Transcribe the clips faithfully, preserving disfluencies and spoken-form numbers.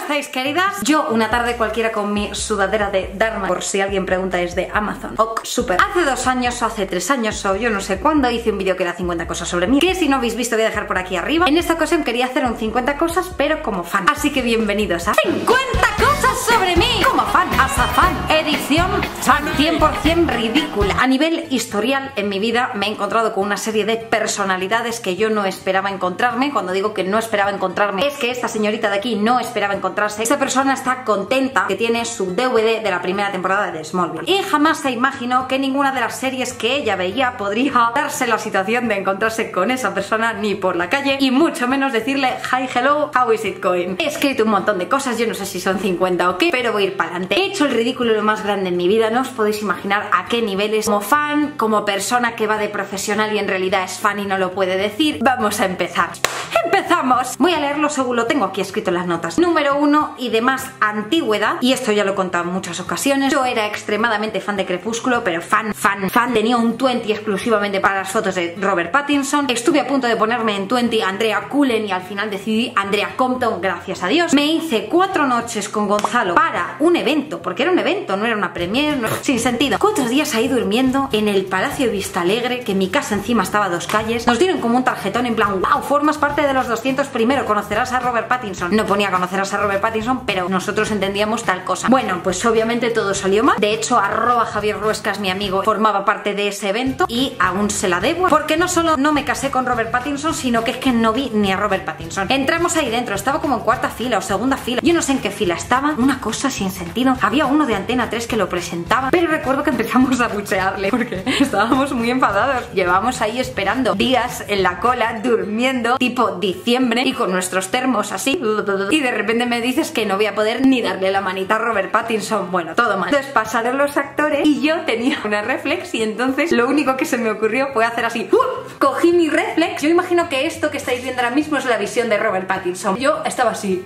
estáis, queridas? Yo una tarde cualquiera con mi sudadera de Dharma, por si alguien pregunta, es de Amazon. Ok, super. Hace dos años o hace tres años o yo no sé cuándo hice un vídeo que era cincuenta cosas sobre mí, que si no habéis visto voy a dejar por aquí arriba. En esta ocasión quería hacer un cincuenta cosas pero como fan. Así que bienvenidos a cincuenta cosas sobre mí como fan, as a fan, edición fan, cien por cien ridícula. A nivel historial en mi vida me he encontrado con una serie de personalidades que yo no esperaba encontrarme. Cuando digo que no esperaba encontrarme es que esta señorita de aquí no esperaba encontrarse. Esta persona está contenta que tiene su D V D de la primera temporada de Smallville y jamás se imaginó que ninguna de las series que ella veía podría darse la situación de encontrarse con esa persona ni por la calle y mucho menos decirle hi, hello, how is it going. He escrito un montón de cosas, yo no sé si son cincuenta o qué, pero voy a ir para adelante. He hecho el ridículo lo más grande en mi vida, no os podéis imaginar a qué niveles. Como fan, como persona que va de profesional y en realidad es fan y no lo puede decir. Vamos a empezar. ¡Empezamos! Voy a leerlo según lo tengo aquí escrito en las notas. Número uno y de más antigüedad, y esto ya lo he contado en muchas ocasiones, yo era extremadamente fan de Crepúsculo, pero fan, fan, fan. Tenía un veinte exclusivamente para las fotos de Robert Pattinson. Estuve a punto de ponerme en veinte Andrea Cullen y al final decidí Andrea Compton, gracias a Dios. Me hice cuatro noches con Gonzalo para un evento, porque era un evento, no era una premiere, no, sin sentido. Cuatro días ahí durmiendo en el Palacio de Vistalegre, que mi casa encima estaba a dos calles. Nos dieron como un tarjetón en plan, wow, formas parte de los doscientos primero, conocerás a Robert Pattinson. No ponía conocerás a Robert Pattinson, pero nosotros entendíamos tal cosa. Bueno, pues obviamente todo salió mal. De hecho, arroba Javier Ruescas, mi amigo, formaba parte de ese evento y aún se la debo, porque no solo no me casé con Robert Pattinson, sino que es que no vi ni a Robert Pattinson. Entramos ahí dentro, estaba como en cuarta fila o segunda fila, yo no sé en qué fila estaba, una cosa sin sentido. Había uno de Antena tres que lo presentaba, pero recuerdo que empezamos a buchearle porque estábamos muy enfadados. Llevamos ahí esperando días en la cola, durmiendo, tipo diciembre, y con nuestros termos así, y de repente me dices que no voy a poder ni darle la manita a Robert Pattinson. Bueno, todo mal. Entonces pasaron los actores y yo tenía una reflex y entonces lo único que se me ocurrió fue hacer así. ¡Uh! Cogí mi reflex. Yo imagino que esto que estáis viendo ahora mismo es la visión de Robert Pattinson. Yo estaba así.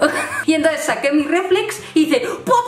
Y entonces saqué mi reflex y hice...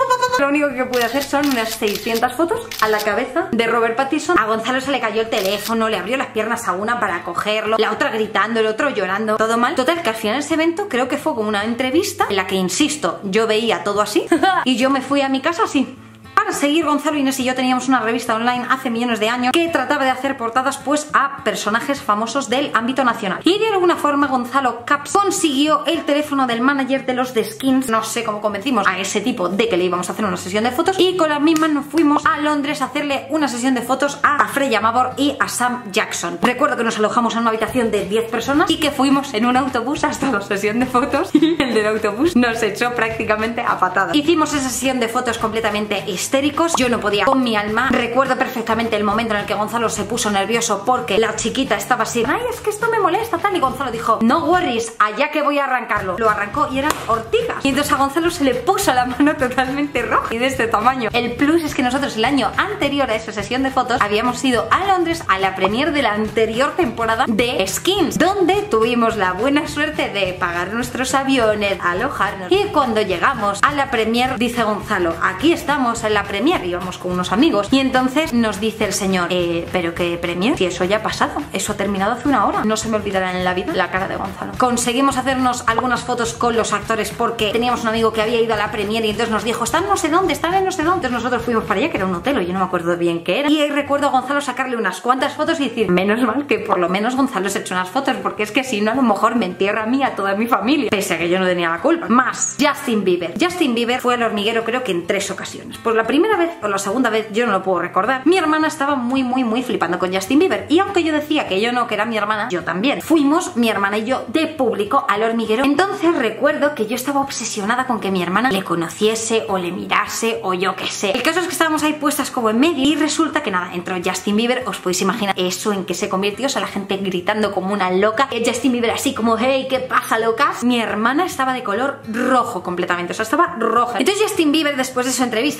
Lo único que pude hacer son unas seiscientas fotos a la cabeza de Robert Pattinson. A Gonzalo se le cayó el teléfono, le abrió las piernas a una para cogerlo, la otra gritando, el otro llorando, todo mal. Total, que al final ese evento creo que fue como una entrevista en la que, insisto, yo veía todo así y yo me fui a mi casa así. Para seguir, Gonzalo, Inés y yo teníamos una revista online hace millones de años que trataba de hacer portadas pues a personajes famosos del ámbito nacional. Y de alguna forma Gonzalo Caps consiguió el teléfono del manager de los The Skins. No sé cómo convencimos a ese tipo de que le íbamos a hacer una sesión de fotos, y con las mismas nos fuimos a Londres a hacerle una sesión de fotos a Freya Mavor y a Sam Jackson. Recuerdo que nos alojamos en una habitación de diez personas y que fuimos en un autobús hasta la sesión de fotos y el del autobús nos echó prácticamente a patadas. Hicimos esa sesión de fotos completamente histéricos. Yo no podía con mi alma. Recuerdo perfectamente el momento en el que Gonzalo se puso nervioso porque la chiquita estaba así, ay, es que esto me molesta tal, y Gonzalo dijo, no worries, allá que voy a arrancarlo. Lo arrancó y eran ortigas, y entonces a Gonzalo se le puso la mano totalmente roja y de este tamaño. El plus es que nosotros el año anterior a esa sesión de fotos habíamos ido a Londres a la premiere de la anterior temporada de Skins, donde tuvimos la buena suerte de pagar nuestros aviones, alojarnos, y cuando llegamos a la premiere dice Gonzalo, aquí estamos en la premier, íbamos con unos amigos, y entonces nos dice el señor, eh, pero qué premier, si eso ya ha pasado, eso ha terminado hace una hora. No se me olvidará en la vida la cara de Gonzalo. Conseguimos hacernos algunas fotos con los actores porque teníamos un amigo que había ido a la premier y entonces nos dijo, están no sé dónde, están en no sé dónde. Entonces nosotros fuimos para allá, que era un hotel, yo no me acuerdo bien qué era, y ahí recuerdo a Gonzalo sacarle unas cuantas fotos y decir, menos mal que por lo menos Gonzalo se ha hecho unas fotos, porque es que si no a lo mejor me entierra a mí, a toda mi familia, pese a que yo no tenía la culpa. Más Justin Bieber. Justin Bieber fue al hormiguero creo que en tres ocasiones. Por la primera vez o la segunda vez, yo no lo puedo recordar, mi hermana estaba muy muy muy flipando con Justin Bieber, y aunque yo decía que yo no, que era mi hermana, yo también. Fuimos, mi hermana y yo, de público al hormiguero. Entonces recuerdo que yo estaba obsesionada con que mi hermana le conociese o le mirase o yo qué sé. El caso es que estábamos ahí puestas como en medio y resulta que nada, entró Justin Bieber. Os podéis imaginar eso en que se convirtió, o sea, la gente gritando como una loca, Justin Bieber así como, hey, ¿qué pasa, locas? Mi hermana estaba de color rojo completamente, o sea, estaba roja. Entonces Justin Bieber, después de su entrevista, que todo muy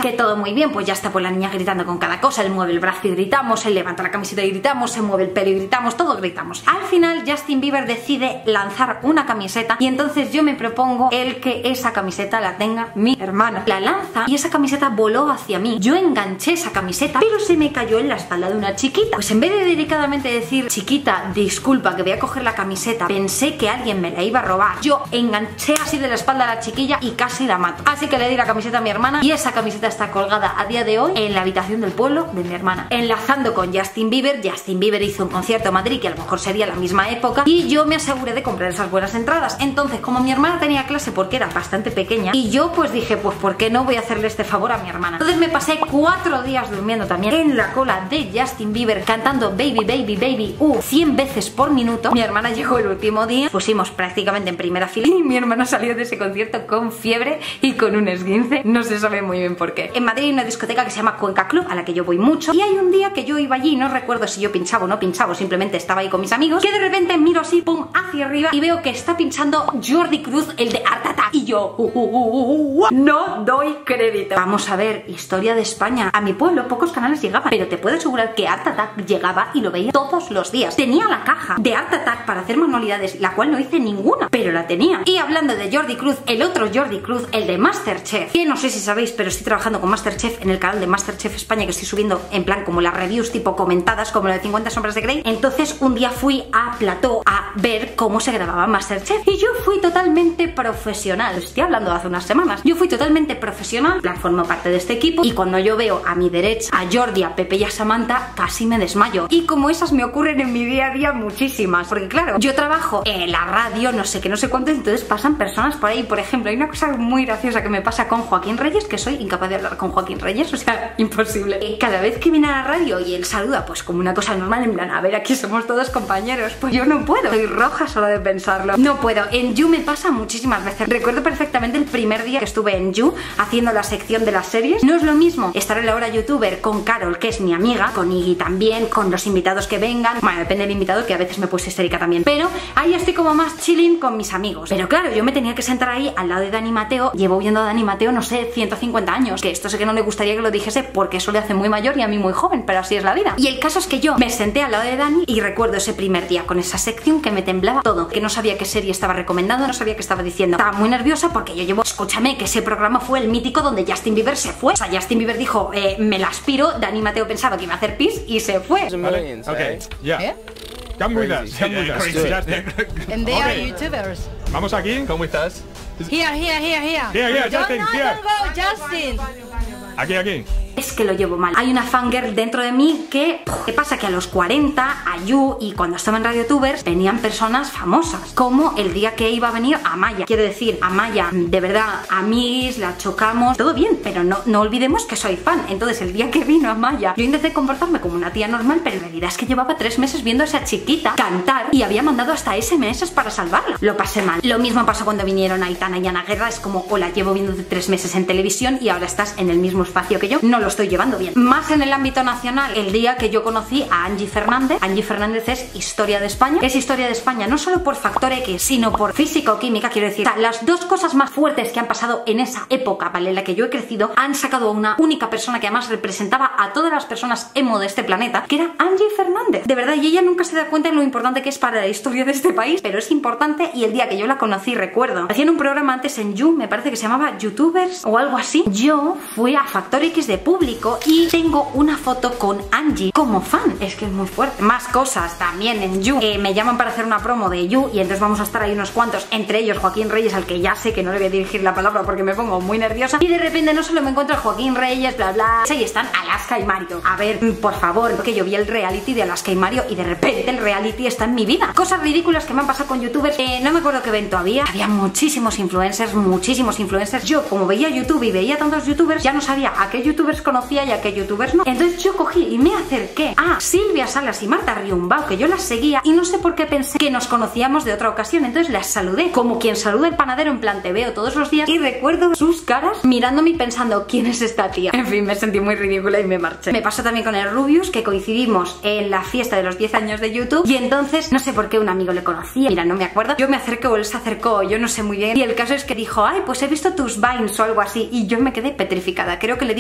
muy bien, pues ya está pues la niña gritando con cada cosa, él mueve el brazo y gritamos, él levanta la camiseta y gritamos, se mueve el pelo y gritamos, todos gritamos. Al final Justin Bieber decide lanzar una camiseta y entonces yo me propongo el que esa camiseta la tenga mi hermana. La lanza y esa camiseta voló hacia mí. Yo enganché esa camiseta, pero se me cayó en la espalda de una chiquita. Pues en vez de delicadamente decir, chiquita, disculpa que voy a coger la camiseta, pensé que alguien me la iba a robar, yo enganché así de la espalda a la chiquilla y casi la mato. Así que le di la camiseta a mi hermana y esa camiseta está colgada a día de hoy en la habitación del pueblo de mi hermana. Enlazando con Justin Bieber, Justin Bieber hizo un concierto en Madrid que a lo mejor sería la misma época y yo me aseguré de comprar esas buenas entradas. Entonces, como mi hermana tenía clase porque era bastante pequeña y yo pues dije, pues ¿por qué no voy a hacerle este favor a mi hermana? Entonces me pasé cuatro días durmiendo también en la cola de Justin Bieber cantando Baby Baby Baby uh cien veces por minuto. Mi hermana llegó el último día, pusimos prácticamente en primera fila y mi hermana salió de ese concierto con fiebre y con un esguince, no se sabe muy bien por qué. En Madrid hay una discoteca que se llama Cuenca Club, a la que yo voy mucho, y hay un día que yo iba allí, no recuerdo si yo pinchaba o no pinchaba, simplemente estaba ahí con mis amigos, que de repente miro así, pum, hacia arriba y veo que está pinchando Jordi Cruz, el de Art Attack, y yo uh, uh, uh, uh, no doy crédito. Vamos a ver, historia de España. A mi pueblo pocos canales llegaban, pero te puedo asegurar que Art Attack llegaba y lo veía todos los días. Tenía la caja de Art Attack para hacer manualidades, la cual no hice ninguna, pero la tenía. Y hablando de Jordi Cruz, el otro Jordi Cruz, el de Masterchef, que no sé si sabéis, pero estoy trabajando con Masterchef en el canal de Masterchef España, que estoy subiendo en plan como las reviews tipo comentadas, como lo de cincuenta sombras de Grey. Entonces un día fui a Plató a ver cómo se grababa Masterchef y yo fui totalmente profesional. Estoy hablando de hace unas semanas. Yo fui totalmente profesional, en plan formo parte de este equipo y cuando yo veo a mi derecha a Jordi, a Pepe y a Samantha, casi me desmayo. Y como esas me ocurren en mi día a día muchísimas, porque claro, yo trabajo en la radio, no sé qué, no sé cuánto, entonces pasan personas por ahí. Por ejemplo, hay una cosa muy graciosa que me pasa con Joaquín Reyes, que soy incapaz de hablar con Joaquín Reyes, o sea, imposible. Y cada vez que viene a la radio y él saluda, pues como una cosa normal, en plan, a ver, aquí somos todos compañeros, pues yo no puedo. Soy roja solo de pensarlo. No puedo. En You me pasa muchísimas veces. Recuerdo perfectamente el primer día que estuve en You haciendo la sección de las series. No es lo mismo estar en la hora youtuber con Carol, que es mi amiga, con Iggy también, con los invitados que vengan. Bueno, depende del invitado, que a veces me puse histérica también. Pero ahí estoy como más chilling con mis amigos. Pero claro, yo me tenía que sentar ahí al lado de Dani Mateo. Llevo viendo a Dani Mateo, no sé, ciento cincuenta años. Que esto sé que no le gustaría que lo dijese porque eso le hace muy mayor y a mí muy joven, pero así es la vida. Y el caso es que yo me senté al lado de Dani y recuerdo ese primer día con esa sección que me temblaba todo, que no sabía qué serie estaba recomendando, no sabía qué estaba diciendo. Estaba muy nerviosa porque yo llevo, escúchame, que ese programa fue el mítico donde Justin Bieber se fue. O sea, Justin Bieber dijo, eh, me la aspiro, Dani Mateo pensaba que iba a hacer pis y se fue. Okay, okay. Yeah. Yeah? Come with us, come with us. Justin. And they are YouTubers. Vamos aquí. ¿Cómo estás? Here, here, here, here. Here, here, Don't, Justin, no, here. don't go, Justin. Aquí, aquí. Es que lo llevo mal. Hay una fangirl dentro de mí que... ¿Qué pasa? Que a los cuarenta, a You y cuando estaba en RadioTubers, venían personas famosas. Como el día que iba a venir Amaya. Quiero decir, Amaya, de verdad, amiguis, la chocamos, todo bien, pero no, no olvidemos que soy fan. Entonces, el día que vino Amaya, yo intenté comportarme como una tía normal, pero en realidad es que llevaba tres meses viendo a esa chiquita cantar y había mandado hasta ese eme ese para salvarla. Lo pasé mal. Lo mismo pasó cuando vinieron Aitana y Ana Guerra. Es como, hola, llevo viéndote tres meses en televisión y ahora estás en el mismo espacio que yo. No lo estoy llevando bien. Más en el ámbito nacional, el día que yo conocí a Angie Fernández. Angie Fernández es historia de España. Es historia de España no solo por factor X, sino por físico-química, quiero decir. O sea, las dos cosas más fuertes que han pasado en esa época, ¿vale?, en la que yo he crecido, han sacado a una única persona que además representaba a todas las personas emo de este planeta, que era Angie Fernández. De verdad, y ella nunca se da cuenta de lo importante que es para la historia de este país, pero es importante. Y el día que yo la conocí, recuerdo, hacían un programa antes en You, me parece que se llamaba YouTubers o algo así. Yo fui a Factor X de público y tengo una foto con Angie como fan. Es que es muy fuerte. Más cosas también en You. Eh, me llaman para hacer una promo de You y entonces vamos a estar ahí unos cuantos, entre ellos Joaquín Reyes, al que ya sé que no le voy a dirigir la palabra porque me pongo muy nerviosa. Y de repente no solo me encuentro a Joaquín Reyes, bla bla, y están Alaska y Mario. A ver, por favor, porque yo vi el reality de Alaska y Mario y de repente el reality está en mi vida. Cosas ridículas que me han pasado con youtubers. Eh, no me acuerdo qué evento había. Había muchísimos influencers, muchísimos influencers. Yo, como veía YouTube y veía tantos youtubers, ya no sabía a qué youtubers conocía y a qué youtubers no. Entonces yo cogí y me acerqué a Silvia Salas y Marta Riumbau, que yo las seguía, y no sé por qué pensé que nos conocíamos de otra ocasión. Entonces las saludé como quien saluda el panadero, en plan, te veo todos los días, y recuerdo sus caras mirándome y pensando, ¿quién es esta tía? En fin, me sentí muy ridícula y me marché. Me pasó también con el Rubius, que coincidimos en la fiesta de los diez años de YouTube, y entonces no sé por qué un amigo le conocía, mira, no me acuerdo, yo me acerqué o él se acercó, yo no sé muy bien, y el caso es que dijo, ay, pues he visto tus Vines o algo así, y yo me quedé petrificada. Creo que le dije, qué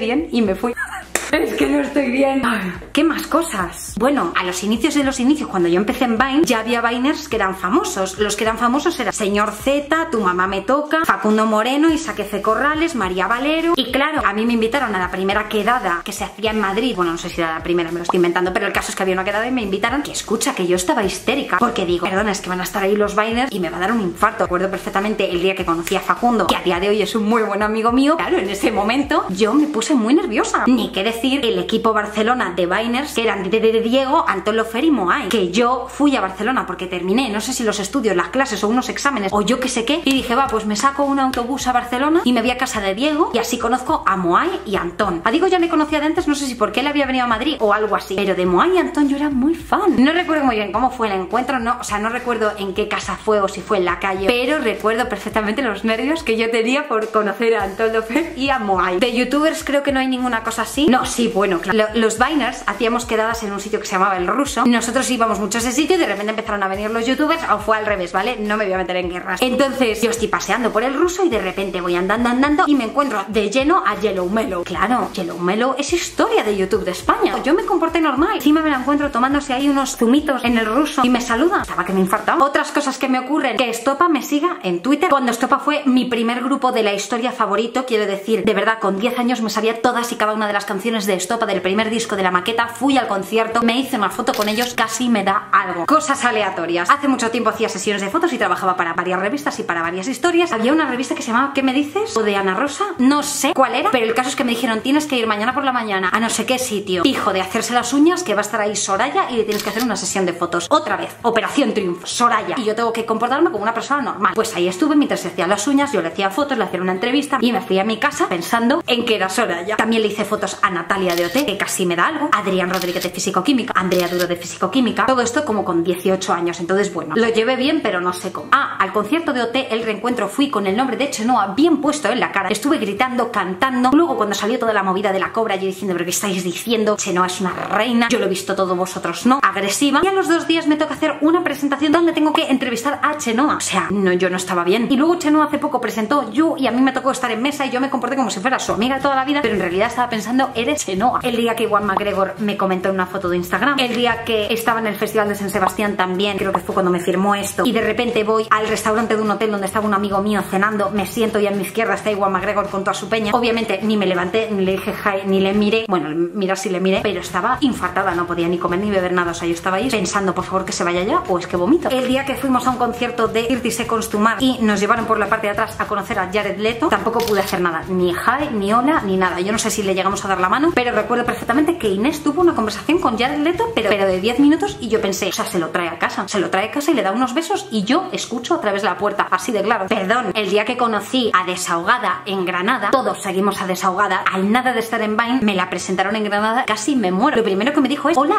bien y me fui. Es que no estoy bien. Ay, ¿qué más cosas? Bueno, a los inicios de los inicios, cuando yo empecé en Vine, ya había Viners que eran famosos. Los que eran famosos eran Señor Z, Tu Mamá Me Toca, Facundo Moreno, Isaac C. Corrales, María Valero. Y claro, a mí me invitaron a la primera quedada que se hacía en Madrid. Bueno, no sé si era la primera, me lo estoy inventando, pero el caso es que había una quedada y me invitaron. Que escucha, que yo estaba histérica, porque digo, perdona, es que van a estar ahí los Viners y me va a dar un infarto. Recuerdo perfectamente el día que conocí a Facundo, que a día de hoy es un muy buen amigo mío. Claro, en ese momento yo me puse muy nerviosa. Ni qué decir el equipo Barcelona de Viners, que eran de, de, de Diego, Antón Lofer y Moai, que yo fui a Barcelona porque terminé, no sé si los estudios, las clases o unos exámenes o yo qué sé qué, y dije, va, pues me saco un autobús a Barcelona y me voy a casa de Diego y así conozco a Moai y a Antón. A Diego ya le conocía de antes, no sé si porque él había venido a Madrid o algo así, pero de Moai y Antón yo era muy fan. No recuerdo muy bien cómo fue el encuentro, no, o sea, no recuerdo en qué casa fue o si fue en la calle, pero recuerdo perfectamente los nervios que yo tenía por conocer a Antón Lofer y a Moai. De youtubers creo que no hay ninguna cosa así. No, sí, bueno, claro. Los Viners hacíamos quedadas en un sitio que se llamaba El Ruso. Nosotros íbamos mucho a ese sitio y de repente empezaron a venir los youtubers, o fue al revés, ¿vale? No me voy a meter en guerras. Entonces yo estoy paseando por El Ruso y de repente voy andando, andando y me encuentro de lleno a Yellow Mellow. Claro, Yellow Mellow es historia de YouTube de España. Yo me comporté normal. Encima me la encuentro tomándose ahí unos zumitos en El Ruso y me saluda. Estaba que me infartaba. Otras cosas que me ocurren, que Estopa me siga en Twitter. Cuando Estopa fue mi primer grupo de la historia favorito, quiero decir, de verdad, con diez años me sabía todas y cada una de las canciones de Estopa del primer disco de la maqueta. Fui al concierto, me hice una foto con ellos, casi me da algo. Cosas aleatorias. Hace mucho tiempo hacía sesiones de fotos y trabajaba para varias revistas y para varias historias. Había una revista que se llamaba ¿Qué me dices? O de Ana Rosa, no sé cuál era, pero el caso es que me dijeron, tienes que ir mañana por la mañana a no sé qué sitio, hijo de hacerse las uñas, que va a estar ahí Soraya y le tienes que hacer una sesión de fotos. Otra vez, Operación Triunfo, Soraya. Y yo tengo que comportarme como una persona normal. Pues ahí estuve mientras se hacían las uñas, yo le hacía fotos, le hacía una entrevista y me fui a mi casa pensando en que era Soraya. También le hice fotos a Natalia de O T, que casi me da algo, Adrián Rodríguez de Físico-Química, Andrea Duro de Físico-Química, todo esto como con dieciocho años, entonces bueno, lo llevé bien pero no sé cómo. Ah, al concierto de O T, el reencuentro, fui con el nombre de Chenoa bien puesto en la cara, estuve gritando, cantando, luego cuando salió toda la movida de la cobra yo diciendo, pero ¿qué estáis diciendo? Chenoa es una reina, yo lo he visto todo, vosotros no, agresiva, y a los dos días me toca hacer una presentación donde tengo que entrevistar a Chenoa, o sea, no, yo no estaba bien, y luego Chenoa hace poco presentó You y a mí me tocó estar en mesa y yo me comporté como si fuera su amiga de toda la vida, pero en realidad estaba pensando, eres Chenoa. El día que Juan McGregor me comentó en una foto de Instagram, el día que estaba en el Festival de San Sebastián también, creo que fue cuando me firmó esto, y de repente voy al restaurante de un hotel donde estaba un amigo mío cenando, me siento y a mi izquierda está Juan McGregor con toda su peña, obviamente ni me levanté, ni le dije hi, ni le miré, bueno, mirar si le miré, pero estaba infartada, no podía ni comer ni beber nada, o sea, yo estaba ahí pensando, por favor que se vaya ya o es que vomito. El día que fuimos a un concierto de thirty Seconds to Mars y nos llevaron por la parte de atrás a conocer a Jared Leto, tampoco pude hacer nada, ni hi, ni hola, ni nada, yo no sé si le llegamos a dar la mano, pero recuerdo perfectamente que Inés tuvo una conversación con Jared Leto, pero, pero de diez minutos y yo pensé, o sea, se lo trae a casa, se lo trae a casa y le da unos besos y yo escucho a través de la puerta, así de claro. Perdón, el día que conocí a Desahogada en Granada, todos seguimos a Desahogada, al nada de estar en Vine, me la presentaron en Granada, casi me muero. Lo primero que me dijo es, hola.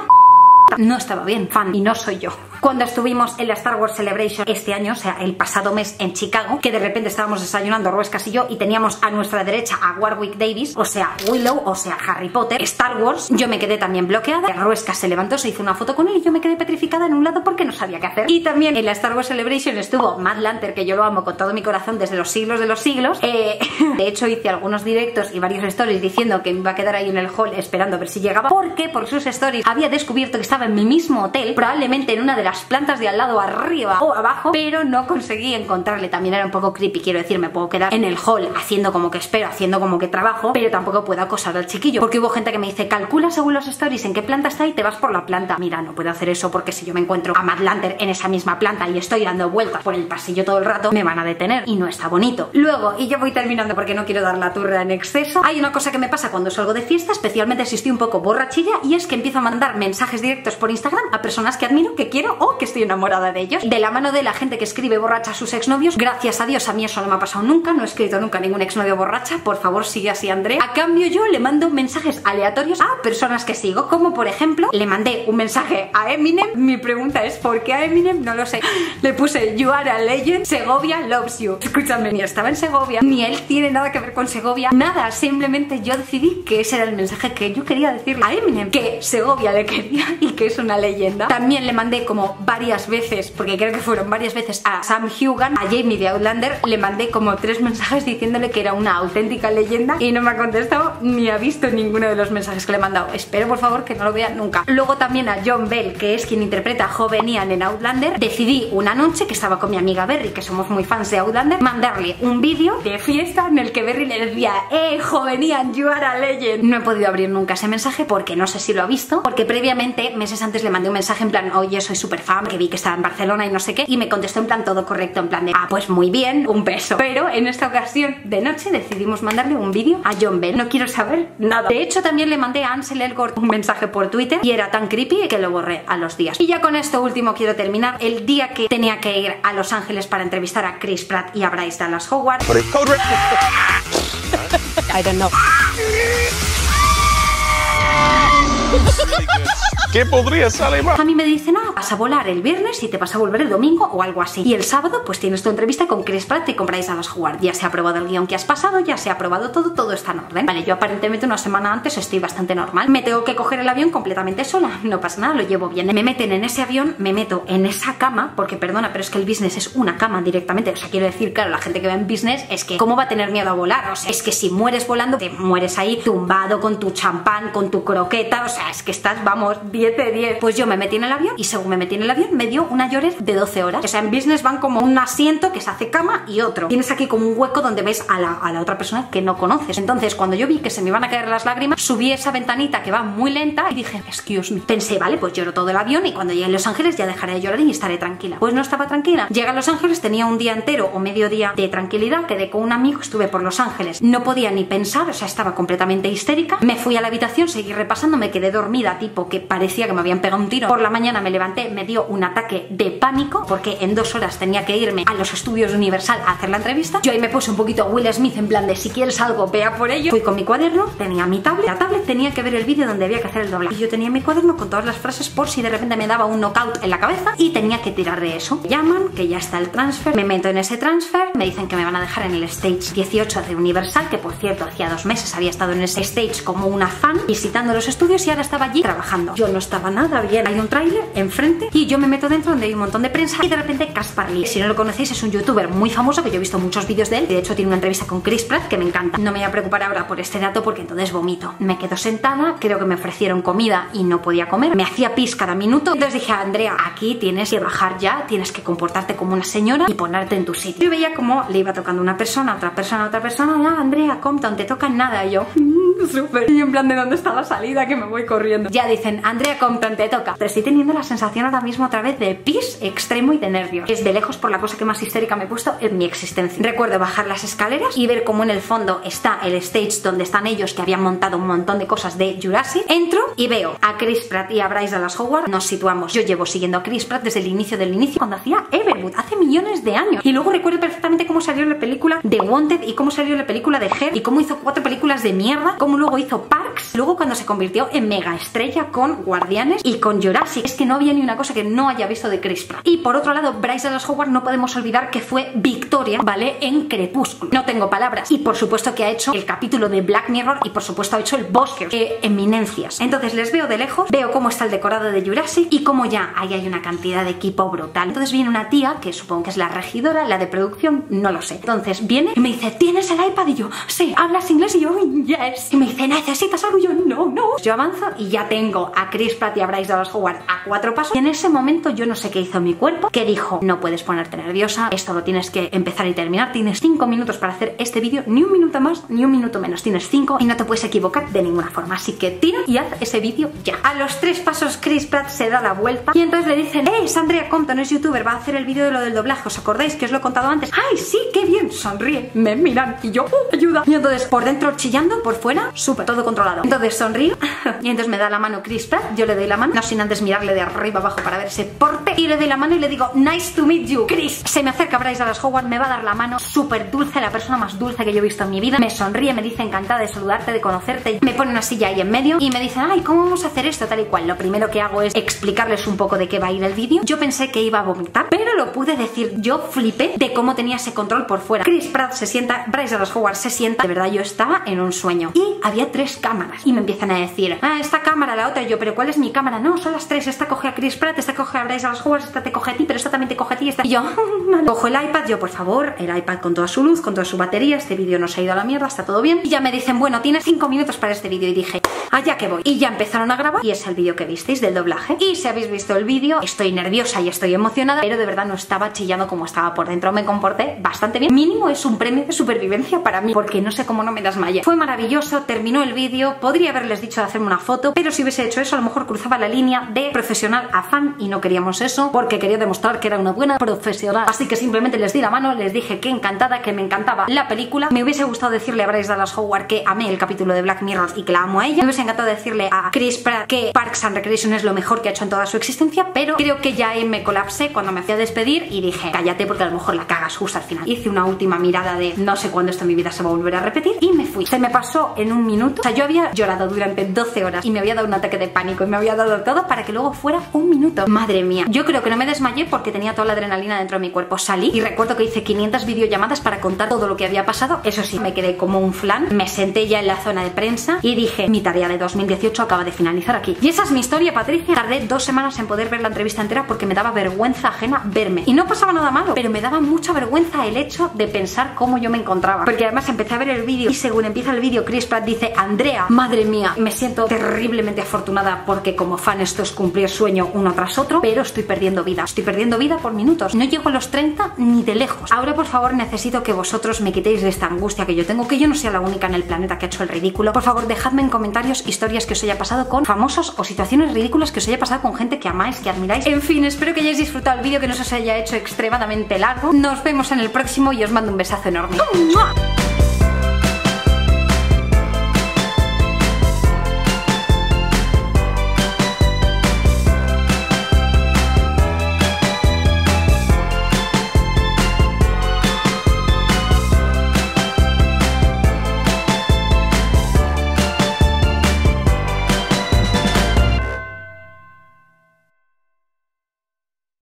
No estaba bien, fan, y no soy yo. Cuando estuvimos en la Star Wars Celebration este año, o sea, el pasado mes en Chicago, que de repente estábamos desayunando Ruescas y yo y teníamos a nuestra derecha a Warwick Davis, o sea, Willow, o sea, Harry Potter, Star Wars, yo me quedé también bloqueada. Ruescas se levantó, se hizo una foto con él y yo me quedé petrificada en un lado porque no sabía qué hacer. Y también en la Star Wars Celebration estuvo Matt Lanter, que yo lo amo con todo mi corazón desde los siglos de los siglos. Eh, de hecho, hice algunos directos y varios stories diciendo que me iba a quedar ahí en el hall esperando a ver si llegaba, porque por sus stories había descubierto que estaba en mi mismo hotel, probablemente en una de las plantas de al lado, arriba o abajo, pero no conseguí encontrarle. También era un poco creepy, quiero decir, me puedo quedar en el hall haciendo como que espero, haciendo como que trabajo, pero tampoco puedo acosar al chiquillo, porque hubo gente que me dice, calcula según los stories en qué planta está y te vas por la planta. Mira, no puedo hacer eso porque si yo me encuentro a Matt Lanter en esa misma planta y estoy dando vueltas por el pasillo todo el rato, me van a detener y no está bonito. Luego, y yo voy terminando porque no quiero dar la turra en exceso, hay una cosa que me pasa cuando salgo de fiesta, especialmente si estoy un poco borrachilla, y es que empiezo a mandar mensajes directos por Instagram a personas que admiro, que quiero o que estoy enamorada de ellos, de la mano de la gente que escribe borracha a sus exnovios. Gracias a Dios a mí eso no me ha pasado nunca, no he escrito nunca a ningún exnovio borracha, por favor sigue así, Andrea. A cambio yo le mando mensajes aleatorios a personas que sigo, como por ejemplo le mandé un mensaje a Eminem. Mi pregunta es ¿por qué a Eminem? No lo sé. Le puse You are a legend, Segovia loves you. Escúchame, ni estaba en Segovia, ni él tiene nada que ver con Segovia, nada, simplemente yo decidí que ese era el mensaje que yo quería decirle a Eminem, que Segovia le quería y que es una leyenda. También le mandé como como varias veces, porque creo que fueron varias veces, a Sam Hugan, a Jamie de Outlander, le mandé como tres mensajes diciéndole que era una auténtica leyenda y no me ha contestado ni ha visto ninguno de los mensajes que le he mandado. Espero por favor que no lo vea nunca. Luego también a John Bell, que es quien interpreta a Joven Ian en Outlander. Decidí una noche que estaba con mi amiga Berry, que somos muy fans de Outlander, mandarle un vídeo de fiesta en el que Berry le decía: ¡Eh, Joven Ian, you are a legend! No he podido abrir nunca ese mensaje porque no sé si lo ha visto, porque previamente, meses antes, le mandé un mensaje en plan: oye, soy súper fan, que vi que estaba en Barcelona y no sé qué, y me contestó en plan todo correcto, en plan de: ah, pues muy bien, un beso. Pero en esta ocasión de noche decidimos mandarle un vídeo a John Bell. No quiero saber nada. De hecho, también le mandé a Ansel Elgort un mensaje por Twitter y era tan creepy que lo borré a los días. Y ya con esto último quiero terminar. El día que tenía que ir a Los Ángeles para entrevistar a Chris Pratt y a Bryce Dallas Howard. I don't know. ¿Qué podría salir más? A mí me dicen: ah, vas a volar el viernes y te vas a volver el domingo o algo así. Y el sábado pues tienes tu entrevista con Chris Pratt y con Bryce Dallas Howard. Ya se ha aprobado el guión que has pasado, ya se ha aprobado todo, todo está en orden. Vale, yo aparentemente una semana antes estoy bastante normal. Me tengo que coger el avión completamente sola, no pasa nada, lo llevo bien. Me meten en ese avión, me meto en esa cama, porque perdona, pero es que el business es una cama directamente. O sea, quiero decir, claro, la gente que va en business es que ¿cómo va a tener miedo a volar? O sea, es que si mueres volando, te mueres ahí tumbado con tu champán, con tu croqueta, o sea, es que estás, vamos, diez de diez. Pues yo me metí en el avión y según me metí en el avión me dio una llorez de doce horas. O sea, en business van como un asiento que se hace cama y otro. Tienes aquí como un hueco donde ves a la, a la otra persona que no conoces. Entonces, cuando yo vi que se me iban a caer las lágrimas, subí esa ventanita que va muy lenta y dije: excuse me. Pensé, vale, pues lloro todo el avión y cuando llegue a Los Ángeles ya dejaré de llorar y estaré tranquila. Pues no estaba tranquila. Llegué a Los Ángeles, tenía un día entero o medio día de tranquilidad, quedé con un amigo, estuve por Los Ángeles. No podía ni pensar, o sea, estaba completamente histérica. Me fui a la habitación, seguí repasando, me quedé dormida, tipo que parecía que me habían pegado un tiro. Por la mañana me levanté, me dio un ataque de pánico porque en dos horas tenía que irme a los estudios de Universal a hacer la entrevista. Yo ahí me puse un poquito Will Smith en plan de: si quieres algo, vea por ello. Fui con mi cuaderno, tenía mi tablet. La tablet tenía que ver el vídeo donde había que hacer el doblaje. Y yo tenía mi cuaderno con todas las frases por si de repente me daba un knockout en la cabeza y tenía que tirar de eso. Me llaman, que ya está el transfer, me meto en ese transfer, me dicen que me van a dejar en el stage dieciocho de Universal, que por cierto hacía dos meses había estado en ese stage como una fan visitando los estudios y ahora estaba allí trabajando. Yo no estaba nada bien. Hay un tráiler enfrente y yo me meto dentro donde hay un montón de prensa y de repente Caspar Lee, si no lo conocéis, es un youtuber muy famoso que yo he visto muchos vídeos de él y de hecho tiene una entrevista con Chris Pratt que me encanta. No me voy a preocupar ahora por este dato porque entonces vomito. Me quedo sentada, creo que me ofrecieron comida y no podía comer, me hacía pis cada minuto. Entonces dije: Andrea, aquí tienes que bajar ya, tienes que comportarte como una señora y ponerte en tu sitio. Yo veía como le iba tocando una persona, otra persona, otra persona. Ah, Andrea Compton, te tocan nada. Y yo, mmm, súper. Y en plan, ¿de dónde está la salida? Que me voy corriendo. Ya dicen: Andrea Compton, te toca. Te estoy teniendo la sensación ahora mismo otra vez de pis extremo y de nervios. Es de lejos por la cosa que más histérica me he puesto en mi existencia. Recuerdo bajar las escaleras y ver cómo en el fondo está el stage donde están ellos, que habían montado un montón de cosas de Jurassic. Entro y veo a Chris Pratt y a Bryce Dallas Howard. Nos situamos. Yo llevo siguiendo a Chris Pratt desde el inicio del inicio, cuando hacía Everwood, hace millones de años. Y luego recuerdo perfectamente cómo salió la película de Wanted y cómo salió la película de Her y cómo hizo cuatro películas de mierda, cómo luego hizo Parks, luego cuando se convirtió en mega estrella con Guardianes y con Jurassic. Es que no había ni una cosa que no haya visto de Chris Pratt. Y por otro lado, Bryce Dallas Howard, no podemos olvidar que fue Victoria, ¿vale? En Crepúsculo. No tengo palabras. Y por supuesto que ha hecho el capítulo de Black Mirror y por supuesto ha hecho el Bosque. Eh, eminencias. Entonces les veo de lejos, veo cómo está el decorado de Jurassic y cómo ya ahí hay una cantidad de equipo brutal. Entonces viene una tía, que supongo que es la regidora, la de producción, no lo sé. Entonces viene y me dice: ¿tienes el iPad? Y yo: sí. ¿Hablas inglés? Y yo: yes. Y me dice: ¿necesitas algo? Y yo: no, no. Yo avanzo y ya tengo a Chris Pratt y a Bryce Dallas Howard a cuatro pasos. Y en ese momento yo no sé qué hizo mi cuerpo, que dijo: no puedes ponerte nerviosa, esto lo tienes que empezar y terminar, tienes cinco minutos para hacer este vídeo, ni un minuto más ni un minuto menos, tienes cinco y no te puedes equivocar de ninguna forma, así que tira y haz ese vídeo ya. A los tres pasos Chris Pratt se da la vuelta y entonces le dicen: eh, es Andrea Compton, es youtuber, va a hacer el vídeo de lo del doblaje, ¿os acordáis que os lo he contado antes? ¡Ay, sí, qué bien! Sonríe, me miran y yo, ¡uh, ayuda! Y entonces por dentro chillando, por fuera, súper, todo controlado. Entonces sonrío y entonces me da la mano Chris Pratt, yo le doy la mano, no sin antes mirarle de arriba abajo para ver ese porte, y le doy la mano y le digo: nice to meet you, Chris. Se me acerca Bryce Dallas Howard, me va a dar la mano, súper dulce, la persona más dulce que yo he visto en mi vida. Me sonríe, me dice: encantada de saludarte, de conocerte. Me pone una silla ahí en medio y me dicen: ay, ¿cómo vamos a hacer esto? Tal y cual. Lo primero que hago es explicarles un poco de qué va a ir el vídeo. Yo pensé que iba a vomitar, pero lo pude decir. Yo flipé de cómo tenía ese control por fuera. Chris Pratt se sienta, Bryce Dallas Howard se sienta. De verdad, yo estaba en un sueño. Y había tres cámaras y me empiezan a decir, ah, esta cámara, la otra, y yo, pero ¿cuál es mi cámara? No, son las tres, esta coge a Chris Pratt, esta coge a Bryce Dallas Howard, esta te coge a ti, pero esta también te coge a ti, esta... Y yo, vale. Cojo el iPad, yo, por favor, el iPad con toda su luz, con toda su batería, este vídeo no se ha ido a la mierda, está todo bien. Y ya me dicen, bueno, tienes cinco minutos para este vídeo, y dije, allá que voy. Y ya empezaron a grabar y es el vídeo que visteis del doblaje. Y si habéis visto el vídeo, estoy nerviosa y estoy emocionada, pero de verdad no estaba chillando como estaba por dentro, me comporté bastante bien. Mínimo es un premio de supervivencia para mí, porque no sé cómo no me desmayé. Fue maravilloso, terminó el vídeo, podría haberles dicho de hacerme una foto, pero si hubiese hecho eso a lo mejor cruzaba la línea de profesional a fan y no queríamos eso, porque quería demostrar que era una buena profesional. Así que simplemente les di la mano, les dije que encantada, que me encantaba la película. Me hubiese gustado decirle a Bryce Dallas Howard que amé el capítulo de Black Mirror y que la amo a ella. Me hubiese encantado decirle a Chris Pratt que Parks and Recreation es lo mejor que ha hecho en toda su existencia, pero creo que ya me colapsé cuando me fui a despedir y dije, cállate porque a lo mejor la cagas justo al final. Hice una última mirada de no sé cuándo esto en mi vida se va a volver a repetir y me fui. Se me pasó en un minuto. O sea, yo había llorado durante doce horas y me había dado un ataque de pánico y me había dado todo para que luego fuera un minuto. Madre mía. Yo creo que no me desmayé porque tenía toda la adrenalina dentro de mi cuerpo. Salí y recuerdo que hice quinientas videollamadas para contar todo lo que había pasado. Eso sí, me quedé como un flan. Me senté ya en la zona de prensa y dije, mi tarea de dos mil dieciocho acaba de finalizar aquí. Y esa es mi historia, Patricia. Tardé dos semanas en poder ver la entrevista entera porque me daba vergüenza ajena verme. Y no pasaba nada malo, pero me daba mucha vergüenza el hecho de pensar cómo yo me encontraba. Porque además empecé a ver el vídeo y según empieza el vídeo, Chris Pratt dice, Andrea, madre mía, me siento terriblemente afortunada porque como fan esto es cumplir sueño uno tras otro, pero estoy perdiendo vida. Estoy perdiendo vida por minutos. No llego a los treinta ni de lejos. Ahora, por favor, necesito que vosotros me quitéis de esta angustia que yo tengo, que yo no sea la única en el planeta que ha hecho el ridículo. Por favor, dejadme en comentarios historias que os haya pasado con famosos o situaciones ridículas que os haya pasado con gente que amáis, que admiráis. En fin, espero que hayáis disfrutado el vídeo, que no se os haya hecho extremadamente largo. Nos vemos en el próximo y os mando un besazo enorme. ¡Mua!